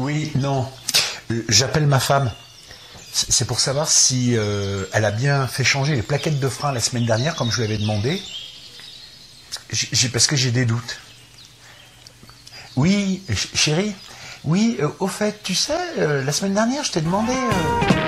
Oui, non. J'appelle ma femme. C'est pour savoir si elle a bien fait changer les plaquettes de frein la semaine dernière, comme je lui avais demandé. Parce que j'ai des doutes. Oui, chérie. Oui, au fait, tu sais, la semaine dernière, je t'ai demandé...